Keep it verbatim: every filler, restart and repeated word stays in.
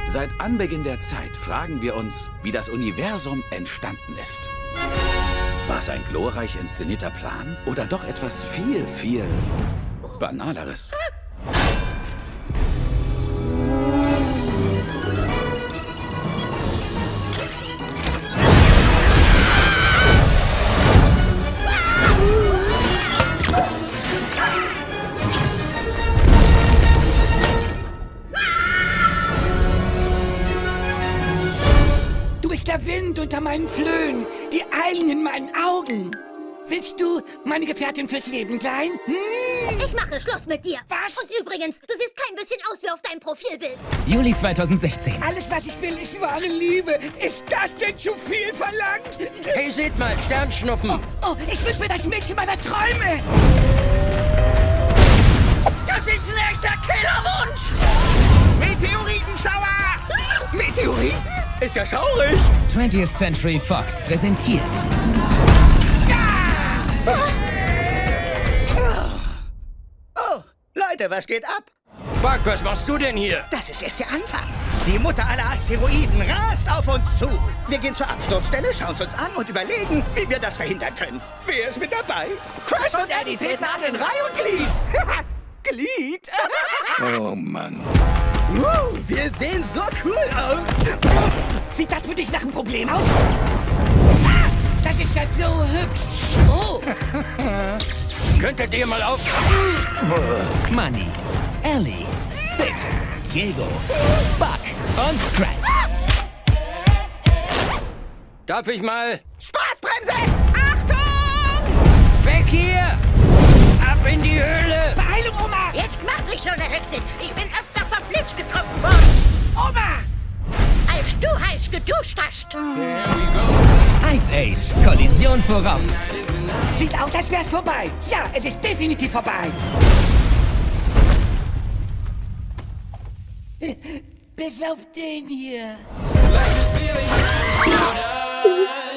Seit Anbeginn der Zeit fragen wir uns, wie das Universum entstanden ist. War es ein glorreich inszenierter Plan oder doch etwas viel, viel Banaleres? Du bist der Wind unter meinen Flöhen, die Eilen in meinen Augen. Willst du meine Gefährtin fürs Leben sein? Hm? Ich mache Schluss mit dir. Was? Und übrigens, du siehst kein bisschen aus wie auf deinem Profilbild. Juli zweitausendsechzehn. Alles, was ich will, ist wahre Liebe. Ist das denn zu viel verlangt? Hey, seht mal, Sternschnuppen. Oh, oh, ich wünsche mir das Mädchen meiner Träume. Das ist ein echter Killerwunsch. Meteoritenschauer! Meteoriten? Ist ja schaurig. twentieth Century Fox präsentiert Oh, Leute, was geht ab? Buck, was machst du denn hier? Das ist erst der Anfang. Die Mutter aller Asteroiden rast auf uns zu. Wir gehen zur Absturzstelle, schauen es uns an und überlegen, wie wir das verhindern können. Wer ist mit dabei? Crash und Eddie treten an in Reih und Glied. Glied? Oh Mann. Uh, wir sehen so cool aus. Sieht das für dich nach einem Problem aus? Ah, das ist ja so hübsch. Oh. Könntet ihr mal auf... Money, Ellie, Sid, Diego, Buck und Scrat. Darf ich mal... Spaßbremse! Achtung! Weg hier! Ab in die Höhle! Beeilung, Oma! Jetzt mach nicht so eine Hektik. Ich bin öfter vom Blitz getroffen worden. Oma! Als du heiß geduscht hast. Ice Age, Kollision voraus. Sieht aus, als wär's vorbei. Ja, es ist definitiv vorbei. Bis auf den hier.